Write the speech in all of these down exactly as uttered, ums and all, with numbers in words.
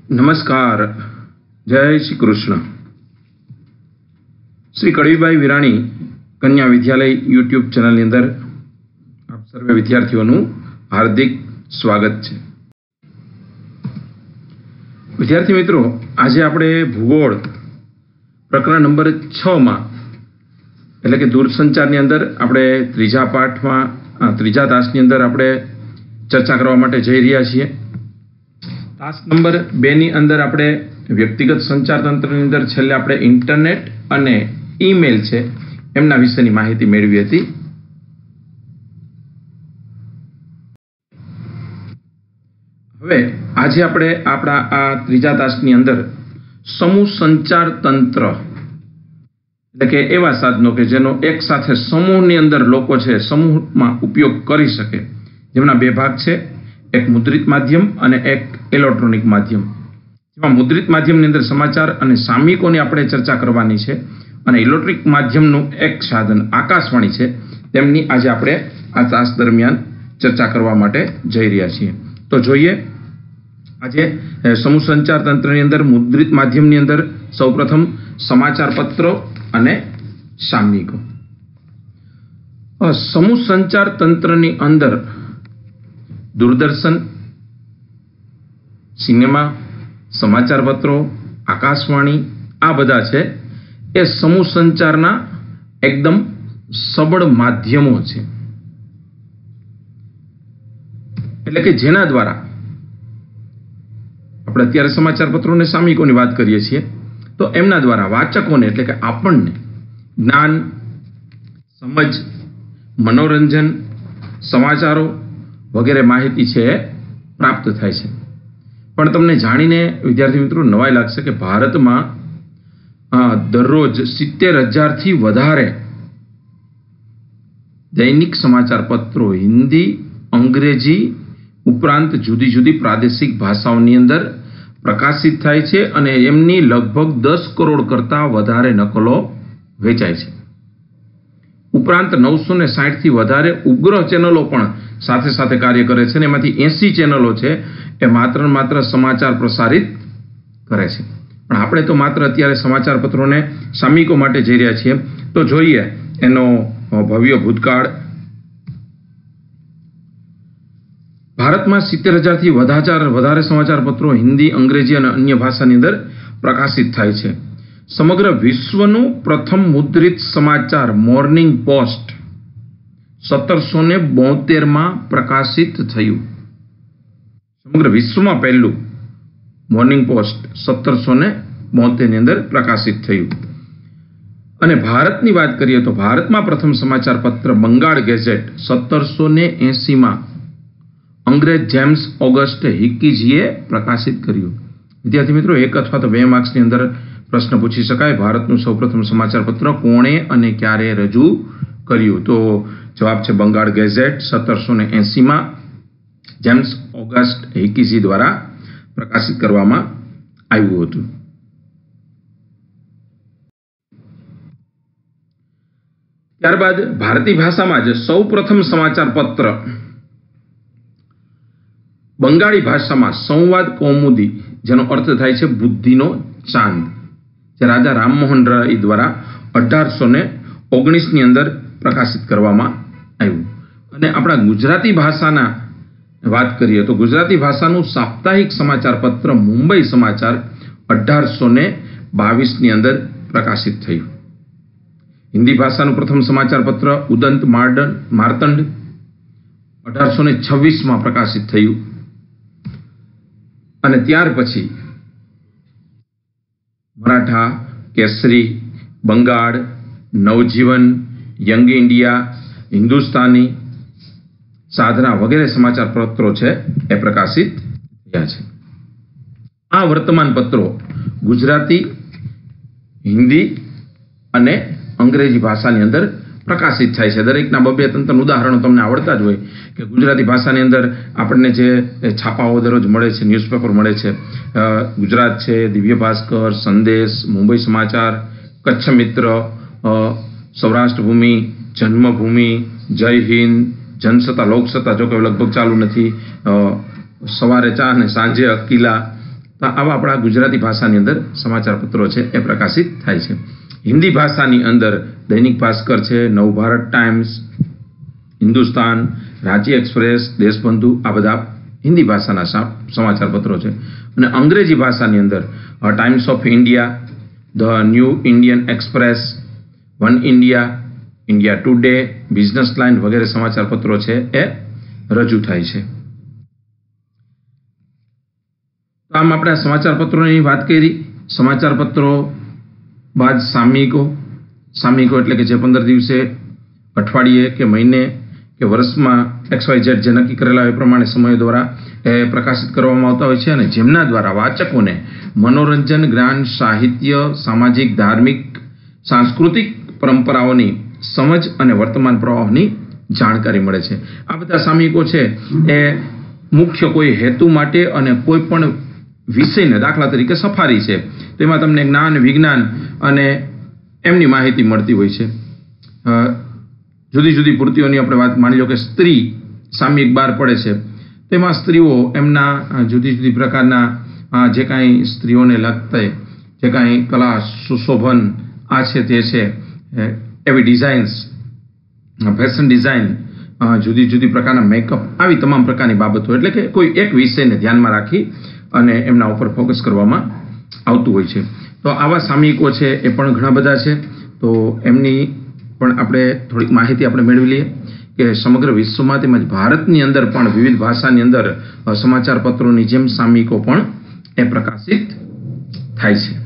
નમસ્કાર, જય શ્રી કૃષ્ણ. શ્રી કડવીબાઈ વિરાણી કન્યા વિદ્યાલય યુટ્યુબ ચેનલની અંદર આપ સર્વે વિદ્યાર્થીઓનું હાર્દિક સ્વાગત છે. વિદ્યાર્થી મિત્રો, આજે આપણે ભૂગોળ પ્રકરણ નંબર છ માં એટલે કે દૂરસંચારની અંદર આપણે ત્રીજા પાઠમાં ત્રીજા તાસની અંદર આપણે ચર્ચા કરવા માટે જઈ રહ્યા છીએ. તાસ નંબર બે ની અંદર આપણે વ્યક્તિગત સંચાર તંત્રની અંદર છેલ્લે આપણે ઇન્ટરનેટ અને ઈમેલ છે એમના વિશેની માહિતી મેળવી હતી. હવે આજે આપણે આપણા આ ત્રીજા તાસની અંદર સમૂહ સંચાર તંત્ર એટલે કે એવા સાધનો કે જેનો એક સાથે સમૂહની અંદર લોકો છે સમૂહમાં ઉપયોગ કરી શકે, જેમના બે ભાગ છે, એક મુદ્રિત માધ્યમ અને એક ઇલેક્ટ્રોનિક માધ્યમ. જેમાં મુદ્રિત માધ્યમની અંદર સમાચાર અને સામયિકોની આપણે ચર્ચા કરવાની છે અને ઇલેક્ટ્રોનિક માધ્યમનું એક સાધન આકાશવાણી છે તેમની આજે આપણે આ તાસ દરમિયાન ચર્ચા કરવા માટે જઈ રહ્યા છીએ. તો જોઈએ આજે સમૂહ સંચાર તંત્રની અંદર મુદ્રિત માધ્યમની અંદર સૌપ્રથમ સમાચાર પત્રો અને સામયિકો. સમૂહ સંચાર તંત્રની અંદર દૂરદર્શન, સિનેમા, સમાચાર પત્રો, આકાશવાણી આ બધા છે એ સમૂહ સંચારના એકદમ સબળ માધ્યમો છે. એટલે કે જેના દ્વારા આપણે અત્યારે સમાચાર પત્રો અને સામયિકોની વાત કરીએ છીએ તો એમના દ્વારા વાચકોને એટલે કે આપણને જ્ઞાન, સમજ, મનોરંજન, સમાચારો વગેરે માહિતી છે એ પ્રાપ્ત થાય છે. પણ તમને જાણીને વિદ્યાર્થી મિત્રો નવાઈ લાગશે કે ભારતમાં દરરોજ સિત્તેર હજારથી વધારે દૈનિક સમાચાર પત્રો હિન્દી, અંગ્રેજી ઉપરાંત જુદી જુદી પ્રાદેશિક ભાષાઓની અંદર પ્રકાશિત થાય છે અને એમની લગભગ દસ કરોડ કરતાં વધારે નકલો વેચાય છે. ઉપરાંત નવસો ને સાઠ થી વધારે ઉપગ્રહ ચેનલો પણ સાથે સાથે કાર્ય કરે છે અને એમાંથી એસી ચેનલો છે એ માત્ર માત્ર સમાચાર પ્રસારિત કરે છે. પણ આપણે તો માત્ર અત્યારે સમાચાર પત્રોને સામયિકો માટે જઈ રહ્યા છીએ. તો જોઈએ એનો ભવ્ય ભૂતકાળ. ભારતમાં સિત્તેર હજારથી વધારે વધારે સમાચાર પત્રો હિન્દી, અંગ્રેજી અને અન્ય ભાષાની અંદર પ્રકાશિત થાય છે. સમગ્ર વિશ્વનું પ્રથમ મુદ્રિત સમાચાર મોર્નિંગ પોસ્ટ સત્તરસો ને બોતેર માં પ્રકાશિત થયું. સમગ્ર વિશ્વમાં પહેલું મોર્નિંગ પોસ્ટ સત્તરસો ને બોતેર ની અંદર પ્રકાશિત થયું. અને ભારતની વાત કરીએ તો ભારતમાં પ્રથમ સમાચાર પત્ર બંગાળ ગેઝેટ સત્તરસો ને એસી માં અંગ્રેજ જેમ્સ ઓગસ્ટે હિકીજીએ પ્રકાશિત કર્યું. વિદ્યાર્થી મિત્રો, એક અથવા તો બે માર્ક્સની અંદર પ્રશ્ન પૂછી શકાય, ભારતનું સૌપ્રથમ સમાચાર પત્ર કોણે અને ક્યારે રજૂ કર્યું? તો જવાબ છે બંગાળ ગેઝેટ સત્તરસો ને એસી માં જેમ્સ ઓગસ્ટ હિકીજી દ્વારા પ્રકાશિત કરવામાં આવ્યું હતું. ત્યારબાદ ભારતીય ભાષામાં જ સૌ પ્રથમ સમાચાર પત્ર બંગાળી ભાષામાં સંવાદ કૌમુદી, જેનો અર્થ થાય છે બુદ્ધિનો ચાંદ, જે રાજા રામમોહન રાય દ્વારા અઢારસો ને ઓગણીસ ની અંદર પ્રકાશિત કરવામાં આવ્યું. અને આપણા ગુજરાતી ભાષાના વાત કરીએ તો ગુજરાતી ભાષાનું સાપ્તાહિક સમાચાર પત્ર મુંબઈ સમાચાર અઢારસો ને બાવીસ ની અંદર પ્રકાશિત થયું. હિન્દી ભાષાનું પ્રથમ સમાચાર પત્ર ઉદંત માર્તંડ અઢારસો ને છવ્વીસ માં પ્રકાશિત થયું. અને ત્યાર પછી મરાઠા, કેસરી, બંગાળ, નવજીવન, યંગ ઇન્ડિયા, હિન્દુસ્તાની, સાધના વગેરે સમાચાર પત્રો છે એ પ્રકાશિત થયા છે. આ વર્તમાન પત્રો ગુજરાતી, હિન્દી અને અંગ્રેજી ભાષાની અંદર પ્રકાશિત થાય છે. દરેકના બબે તંત્ર ઉદાહરણો તમને આવડતા જ હોય કે ગુજરાતી ભાષાની અંદર આપણને જે છાપાઓ દરરોજ મળે છે, ન્યૂઝપેપર મળે છે, ગુજરાત છે, દિવ્ય ભાસ્કર, સંદેશ, મુંબઈ સમાચાર, કચ્છ મિત્ર, સૌરાષ્ટ્ર ભૂમિ, જન્મભૂમિ, જય હિન્દ, જનસત્તા, લોકસત્તા, જો કે લગભગ ચાલુ નથી, સવારે ચા અને સાંજે અકીલા, તો આવા આપણા ગુજરાતી ભાષાની અંદર સમાચાર પત્રો છે એ પ્રકાશિત થાય છે. હિન્દી ભાષાની અંદર દૈનિક ભાસ્કર છે, નવભારત ટાઈમ્સ, હિન્દુસ્તાન, રાંચી એક્સપ્રેસ, દેશબંધુ આ બધા હિન્દી ભાષાના સમાચાર પત્રો છે. અને અંગ્રેજી ભાષાની અંદર Times of India, the New Indian Express, One India, India Today, Business Line વગેરે સમાચાર પત્રો છે એ રજૂ થાય છે. તો આમ આપણે સમાચાર પત્રોની વાત કરી. સમાચાર પત્રો બાદ સામયિકો. સામયિકો એટલે કે જે પંદર દિવસે, અઠવાડિયે કે મહિને કે વર્ષમાં એક્સ વાય ઝેડ જે નક્કી કરેલા એ પ્રમાણે સમયો દ્વારા એ પ્રકાશિત કરવામાં આવતા હોય છે અને જેમના દ્વારા વાચકોને મનોરંજન, જ્ઞાન, સાહિત્ય, સામાજિક, ધાર્મિક, સાંસ્કૃતિક પરંપરાઓની સમજ અને વર્તમાન પ્રવાહની જાણકારી મળે છે. આ બધા સામયિકો છે એ મુખ્ય કોઈ હેતુ માટે અને કોઈ પણ વિષયને, દાખલા તરીકે સફારી છે, તેમાં તમને જ્ઞાન, વિજ્ઞાન અને એમની માહિતી મળતી હોય છે. જુદી જુદી પૂર્તિઓની આપણે વાત માની લો કે સ્ત્રી સામયિક બહાર પડે છે, તેમાં સ્ત્રીઓ એમના જુદી જુદી પ્રકારના જે કાંઈ સ્ત્રીઓને લગતા જે કાંઈ કલા, સુશોભન આ છે તે છે એવી ડિઝાઇન્સ, ફેશન ડિઝાઇન, જુદી જુદી પ્રકારના મેકઅપ, આવી તમામ પ્રકારની બાબતો, એટલે કે કોઈ એક વિષયને ધ્યાનમાં રાખી અને એમના ઉપર ફોકસ કરવામાં આવતું હોય છે. તો આવા સામયિકો છે એ પણ ઘણા બધા છે. તો એમની પણ આપણે થોડીક માહિતી આપણે મેળવી લઈએ કે સમગ્ર વિશ્વમાં તેમજ ભારતની અંદર પણ વિવિધ ભાષાની અંદર સમાચાર પત્રોની જેમ સામયિકો પણ એ પ્રકાશિત થાય છે.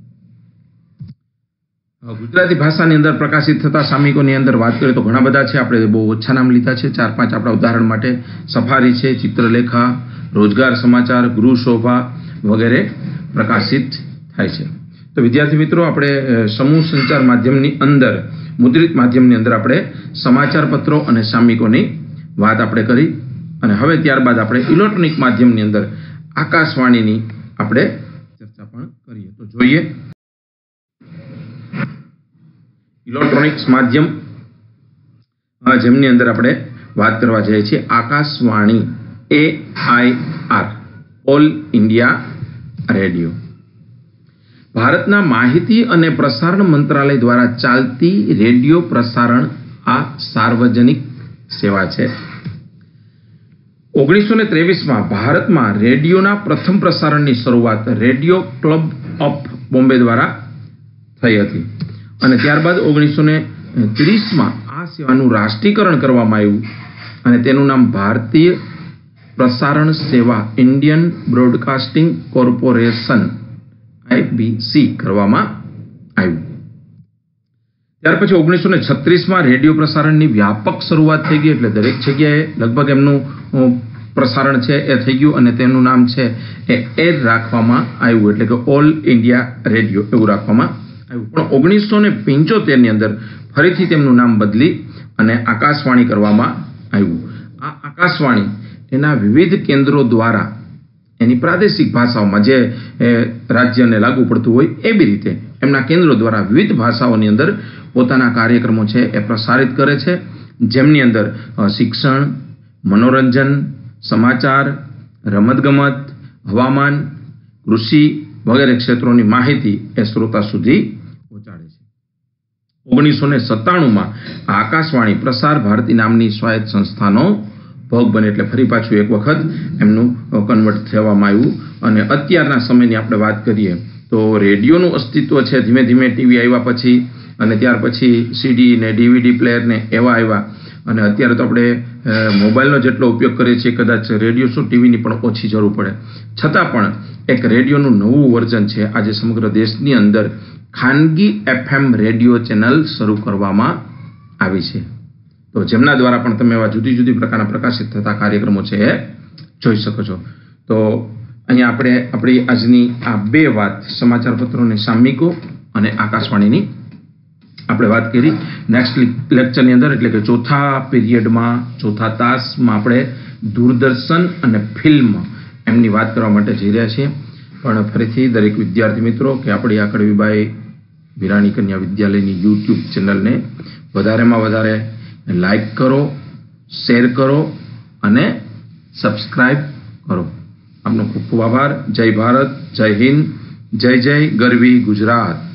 ગુજરાતી ભાષાની અંદર પ્રકાશિત થતા સામયિકોની અંદર વાત કરીએ તો ઘણા બધા છે. આપણે બહુ ઓછા નામ લીધા છે, ચાર પાંચ આપણા ઉદાહરણ માટે. સફારી છે, ચિત્રલેખા, રોજગાર સમાચાર, ગૃહ શોભા વગેરે પ્રકાશિત થાય છે. તો વિદ્યાર્થી મિત્રો, આપણે સમૂહ સંચાર માધ્યમની અંદર, મુદ્રિત માધ્યમની અંદર આપણે સમાચાર પત્રો અને સામયિકોની વાત આપણે કરી અને હવે ત્યારબાદ આપણે ઇલેક્ટ્રોનિક માધ્યમની અંદર આકાશવાણીની આપણે ચર્ચા પણ કરીએ. તો જોઈએ ઇલેક્ટ્રોનિક્સ માધ્યમ જેમની અંદર આપણે વાત કરવા જઈએ છીએ Akashvani, A I R, All India Radio. ભારતના માહિતી અને પ્રસારણ મંત્રાલય દ્વારા ચાલતી રેડિયો પ્રસારણ આ સાર્વજનિક સેવા છે. ઓગણીસો ને ત્રેવીસમાં ભારતમાં રેડિયોના પ્રથમ પ્રસારણની શરૂઆત રેડિયો ક્લબ ઓફ બોમ્બે દ્વારા થઈ હતી અને ત્યારબાદ ઓગણીસો ને ત્રીસમાં આ સેવાનું રાષ્ટ્રીયકરણ કરવામાં આવ્યું અને તેનું નામ ભારતીય પ્રસારણ સેવા, Indian Broadcasting Corporation, I B C કરવામાં આવ્યું. ત્યાર પછી ઓગણીસો ને છત્રીસમાં રેડિયો પ્રસારણની વ્યાપક શરૂઆત થઈ ગઈ, એટલે દરેક જગ્યાએ લગભગ એમનું પ્રસારણ છે એ થઈ ગયું અને તેનું નામ છે એ એર રાખવામાં આવ્યું, એટલે કે ઓલ ઇન્ડિયા રેડિયો એવું રાખવામાં આવ્યું. પણ ઓગણીસો ને પંચોતેરની અંદર ફરીથી તેમનું નામ બદલી અને આકાશવાણી કરવામાં આવ્યું. આ આકાશવાણી એના વિવિધ કેન્દ્રો દ્વારા એની પ્રાદેશિક ભાષાઓમાં જે રાજ્યને લાગુ પડતું હોય એવી રીતે એમના કેન્દ્રો દ્વારા વિવિધ ભાષાઓની અંદર પોતાના કાર્યક્રમો છે એ પ્રસારિત કરે છે, જેમની અંદર શિક્ષણ, મનોરંજન, સમાચાર, રમતગમત, હવામાન, કૃષિ વગેરે ક્ષેત્રોની માહિતી એ શ્રોતા સુધી પહોંચાડે છે. ઓગણીસો ને સત્તાણુંમાં આકાશવાણી પ્રસાર ભારતી નામની સ્વાયત્ત સંસ્થાનો ભોગ બને, એટલે ફરી પાછું એક વખત એમનું કન્વર્ટ થવામાં આવ્યું. અને અત્યારના સમયની આપણે વાત કરીએ તો રેડિયોનું અસ્તિત્વ છે ધીમે ધીમે ટીવી આવ્યા પછી અને ત્યાર પછી સીડી ને ડીવીડી પ્લેયર ને એવા આવ્યા અને અત્યારે તો આપણે મોબાઈલનો જેટલો ઉપયોગ કરીએ છીએ કદાચ રેડિયો શું ટીવીની પણ ઓછી જરૂર પડે, છતાં પણ એક રેડિયોનું નવું વર્ઝન છે આજે સમગ્ર દેશની અંદર ખાનગી એફએમ રેડિયો ચેનલ શરૂ કરવામાં આવી છે. તો જેમના દ્વારા પણ તમે એવા જુદી જુદી પ્રકારના પ્રકાશિત થતા કાર્યક્રમો છે એ જોઈ શકો છો. તો અહીંયા આપણે આપણી આજની આ બે વાત સમાચાર પત્રો અને સામયિકો અને આકાશવાણીની આપણે વાત કરી. નેક્સ્ટ લેક્ચરની અંદર એટલે કે ચોથા પીરિયડમાં, ચોથા તાસમાં આપણે દૂરદર્શન અને ફિલ્મ એમની વાત કરવા માટે જઈ રહ્યા છીએ. પણ ફરીથી દરેક વિદ્યાર્થી મિત્રો કે આપણી આ કડવીબાઈ વિરાણી કન્યા વિદ્યાલયની યુટ્યુબ ચેનલને વધારેમાં વધારે લાઈક કરો, શેર કરો અને સબસ્ક્રાઈબ કરો. આપનો ખૂબ ખૂબ આભાર. જય ભારત, જય હિન્દ, જય જય ગરવી ગુજરાત.